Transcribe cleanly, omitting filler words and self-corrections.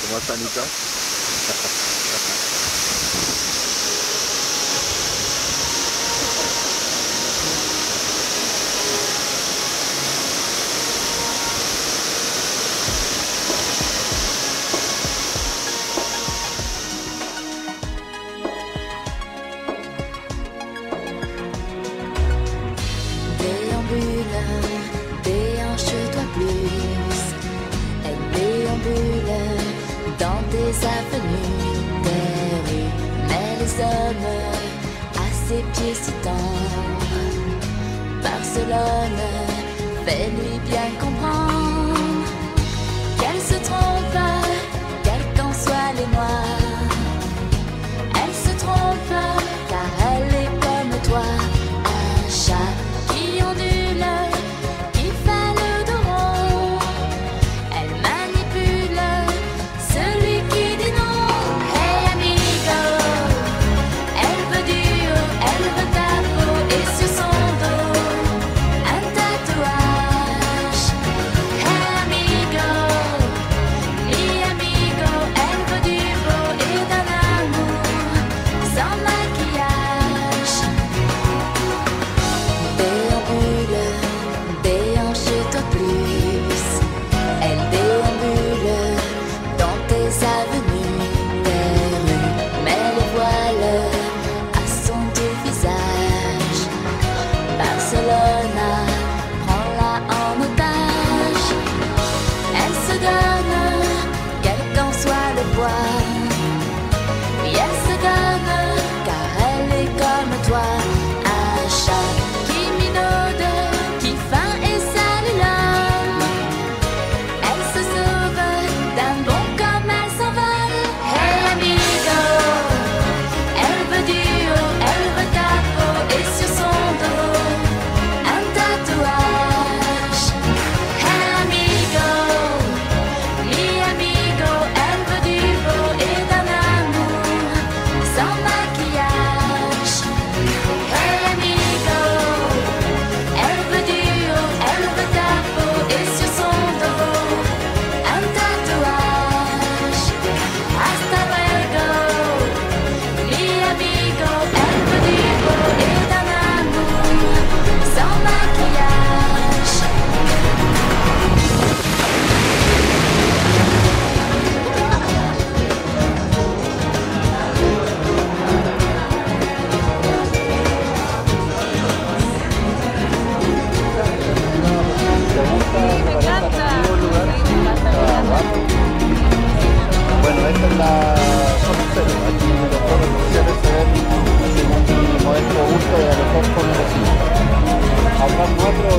¿Cómo está, Anita? Déhanche-toi plus, elle déambule dans tes avenues, des rues, mais les hommes à ses pieds si tendres. Barcelone, fais-lui bien comprendre qu'elle se trompe, quels qu'en soient les mois. Elle se trompe car elle est comme toi, un chat qui ondule, qui fait le dos rond. Elle manipule celui qui dit non. Hey amigo, elle veut du haut, elle veut ta peau et sur son dos un tatouage. Hey amigo, mi amigo, elle veut du beau et d'un amour sans maquillage. Déambule, déhanche-toi plus. Elle déambule dans tes avenues, des rues, mais le voile à son doux visage. Barcelone, prends-la en otage. Elle se donne, quel qu'en soit le poids. Oui, elle se donne, car elle est comme toi, un chat qui minaude, qui faim et salue l'homme. Elle se sauve d'un bond comme elle s'envole. Hey amigo, elle veut du haut, elle veut ta peau et sur son dos un tatouage. Hey amigo, mi amigo, elle veut du beau et d'un amour sans maquillage. Hey amigo, elle veut du haut, elle veut ta peau et sur son dos un tatouage. Hasta luego, mi amigo, elle veut du beau et d'un amour sans maquillage. Bueno, esta es la zona cero. Aquí los tonos comerciales se ven según mi modesto gusto y a lo mejor con el vecino. Acá 4